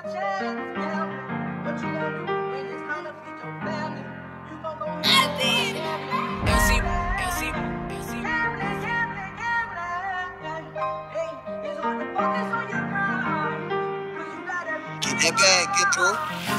Get that bag, get through.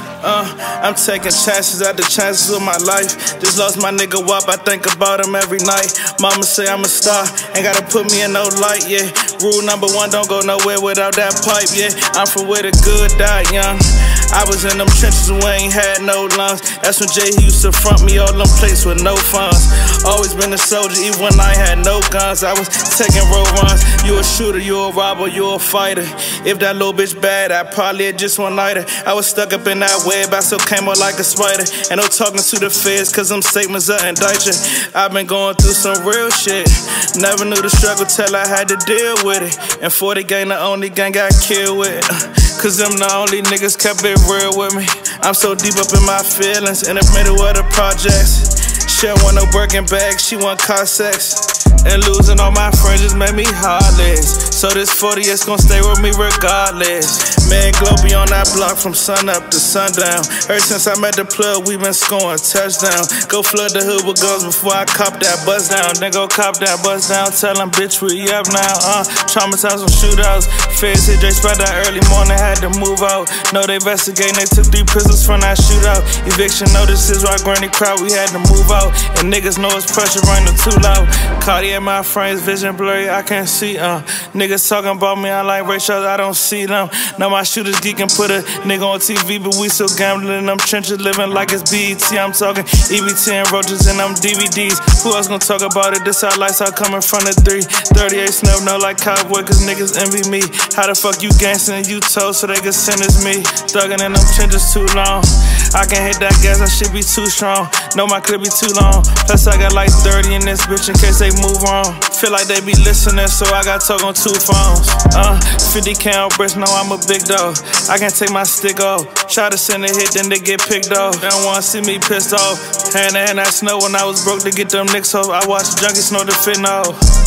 I'm taking chances after chances with my life. Just lost my nigga Wop, I think about him every night. Mama say I'm a star, ain't gotta put me in no light, yeah. Rule number one, don't go nowhere without that pipe, yeah. I'm from where the good die young. I was in them trenches when we ain't had no lungs. That's when Jay used to front me all them places with no funds. Always been a soldier, even when I had no guns. I was taking road runs. You a shooter, you a robber, you a fighter. If that little bitch bad, I probably had just one nighter. I was stuck up in that web, I still came out like a spider. And no talking to the feds, cause them statements are indicted. I've been going through some real shit. Never knew the struggle till I had to deal with it. And 40 gang, the only gang got killed with it. Cause them the only niggas kept it real with me. I'm so deep up in my feelings, in the middle of the projects. She don't want no Birkin bag, she want car sex. And losing all my friends just made me heartless. So this 40 is gon' stay with me regardless. Man, Globey on that block from sun up to sundown. Ever since I met the plug, we been scoring touchdowns. Go flood the hood with guns before I cop that buzz down. Then go cop that buzz down, tell them bitch we up now. Traumatized from shootouts. Feds hit Dre Spot that early morning, had to move out. No, they investigating, they took 3 prisoners from that shootout. Eviction notices right granny crowd, we had to move out. And niggas know it's pressure running too loud. Cartier, my frames, vision blurry, I can't see. Niggas talking about me, I like Ray Charles, I don't see them. Now my shooters geeking, put a nigga on TV, but we still gambling in them trenches, living like it's BET. I'm talking EBT and roaches and them DVDs. Who else gonna talk about it? This our lifestyle coming from the 338 snub, no like cowboy, cause niggas envy me. How the fuck you gangstin' and you told so they could sentence me? Thuggin' in them trenches too long. I can't hit that gas, I should be too strong. No, my clip be too long. Plus I got like 30 in this bitch in case they move wrong. Feel like they be listening, so I got talk on 2 phones. 50 count bricks, know I'm a big dog. I can't take my stick off. Try to send a hit, then they get picked off. They don't wanna see me pissed off. Hand to hand that snow when I was broke to get them nicks off. I watched junkies snort the fentanyl.